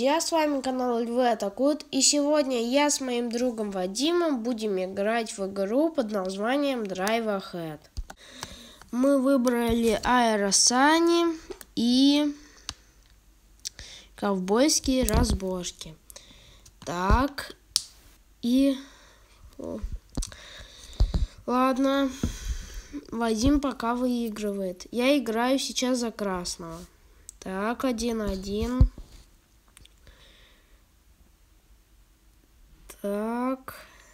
друзья, с вами канал Львы Атакуют, и сегодня я с моим другом Вадимом будем играть в игру под названием Drive Ahead. Мы выбрали аэросани и ковбойские разборки. Так, и... Ладно, Вадим пока выигрывает. Я играю сейчас за красного. Так, 1-1. Так.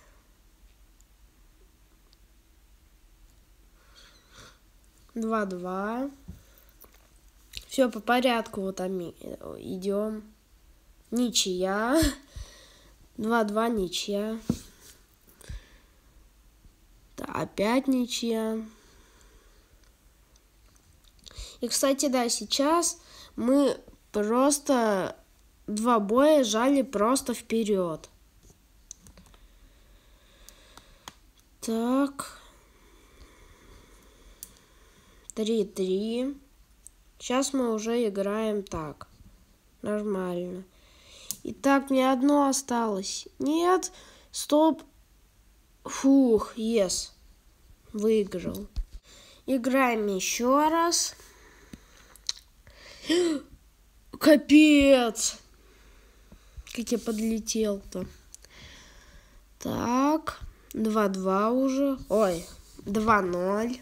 Два. Все по порядку, вот там идем. Ничья. 2-2, ничья. Да, опять ничья. И, кстати, да, сейчас мы просто 2 боя жали просто вперед. Так. 3-3. Сейчас мы уже играем так. Нормально. Итак, мне одно осталось. Нет. Стоп. Фух, yes. Выиграл. Играем еще раз. Капец. Как я подлетел-то. Так. 2-2 уже. Ой, 2-0.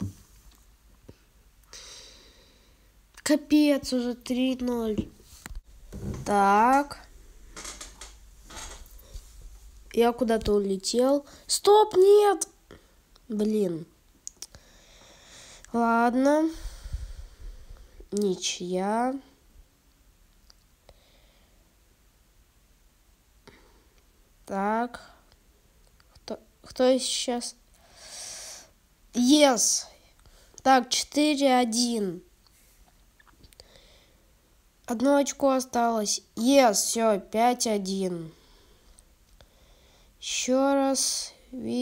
Капец, уже 3-0. Так. Я куда-то улетел. Стоп, нет. Блин. Ладно. Ничья. Так. Кто сейчас? Yes. Так, 4-1. Одно очко осталось. Yes, все, 5-1. Еще раз.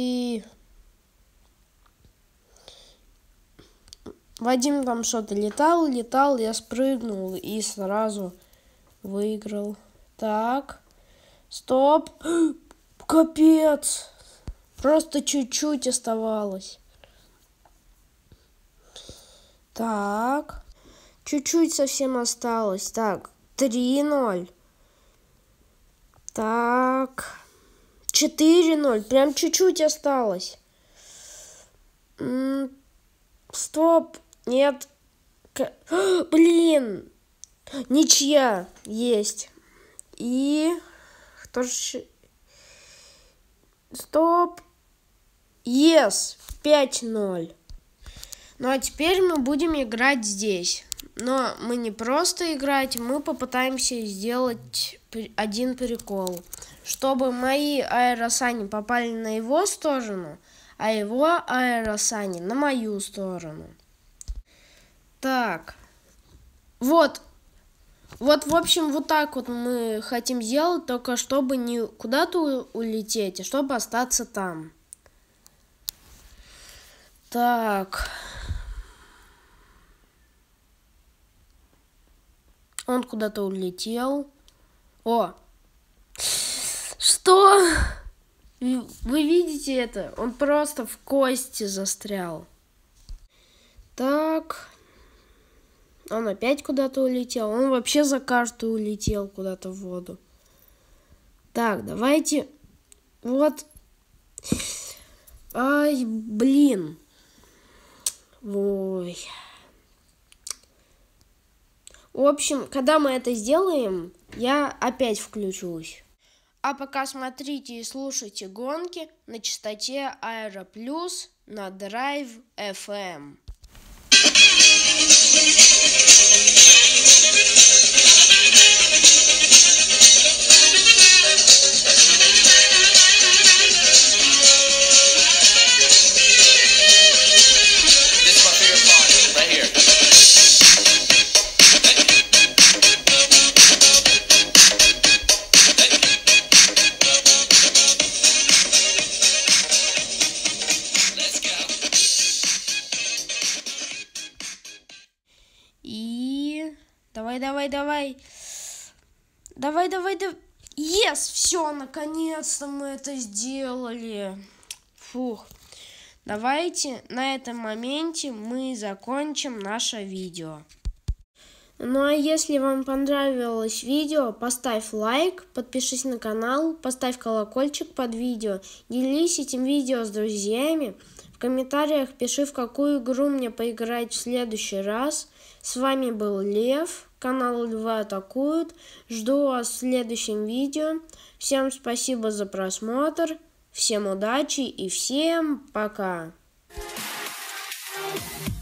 Вадим там что-то летал, я спрыгнул и сразу выиграл. Так. Стоп. Капец. Просто чуть-чуть оставалось. Так. Чуть-чуть совсем осталось. Так. 3-0. Так. 4-0. Прям чуть-чуть осталось. Стоп. Нет. Блин. Ничья. Есть. И... Кто же... Стоп. Yes. 5-0. Ну а теперь мы будем играть здесь. Но мы не просто играть, мы попытаемся сделать один прикол. Чтобы мои аэросани попали на его сторону, а его аэросани на мою сторону. Так. Вот, в общем, вот так вот мы хотим сделать, только чтобы не куда-то улететь, а чтобы остаться там. Так. Он куда-то улетел. О! Что? Вы видите это? Он просто в кости застрял. Так. Он опять куда-то улетел. Он вообще за карту улетел куда-то в воду. Так, давайте. Вот. Ай, блин. Ой. В общем, когда мы это сделаем, я опять включусь. А пока смотрите и слушайте гонки на частоте Аэро Плюс на Drive FM. И... Давай. Давай, давай, давай. Yes, все, наконец-то мы это сделали. Фух. Давайте на этом моменте мы закончим наше видео. Ну а если вам понравилось видео, поставь лайк, подпишись на канал, поставь колокольчик под видео, делись этим видео с друзьями. В комментариях пиши, в какую игру мне поиграть в следующий раз. С вами был Лев, канал Льва Атакуют. Жду вас в следующем видео. Всем спасибо за просмотр, всем удачи и всем пока.